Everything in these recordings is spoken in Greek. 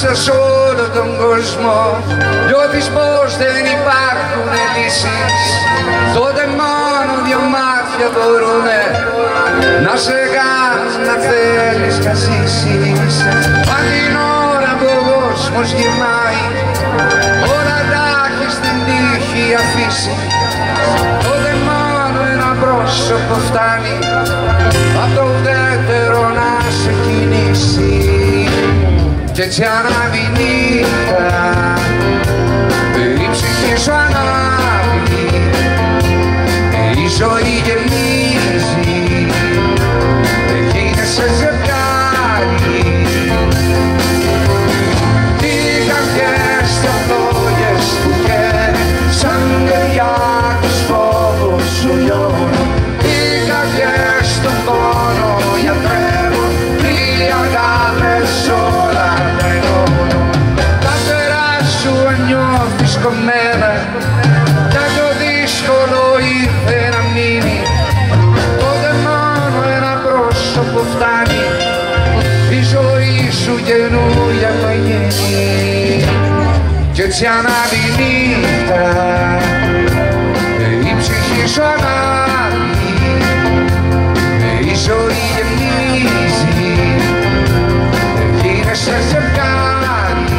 μέσα σ' όλο τον κόσμο νιώθεις πως δεν υπάρχουν λύσεις, τότε μόνο δυο μάτια μπορούνε να σε κάνουν να θέλεις να ζήσεις. Αν την ώρα που ο κόσμος γυρνάει, όλα τα έχει στην τύχη αφήσει, τότε μόνο ένα πρόσωπο φτάνει απ' το ουδέτερο να σε κινήσει. Κι έτσι ανάβει η νύχτα, η ψυχή σου ανάβει, η ζωή γεμίζει, γίνεσαι ζευγάρι. Τι καρδιές και φλόγες που καίνε σαν παιδιά τους φόβους σου λιώνουν, τι καρδιές στον πόνο γιατρεύουν, τι αγάπες όλα τα ενώνουν. Τα φτερά σου νιώθεις κομμένα κι αν το δύσκολο ήρθε να μείνει, τότε μόνο ένα πρόσωπο φτάνει, η ζωή σου καινούρια θα γίνει. Κι έτσι ανάβει η νύχτα, η ψυχή σου ανάβει, η ζωή γεμίζει, γίνεσαι ζευγάρι.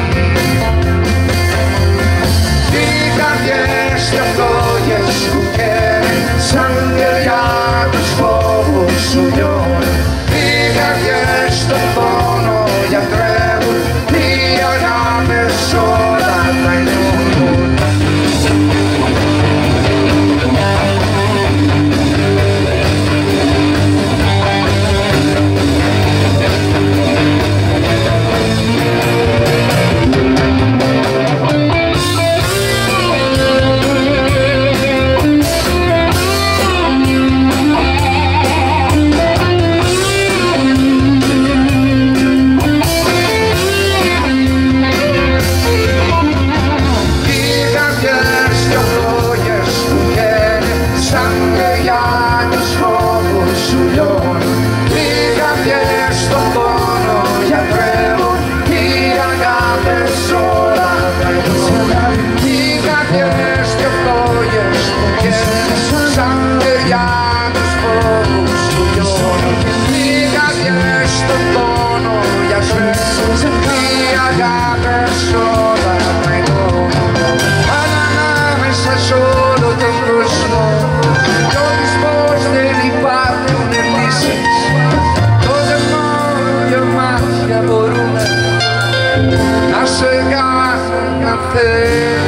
Τι καρδιές και φλόγες που καίνε σαν γεριά τους φόβους σου λιώνουν, τι καρδιές στον πόνο γιατρεύουν, τι αγάπες όλα τα ενώνουν. Μπορούμε να σε κάνουν να θέλεις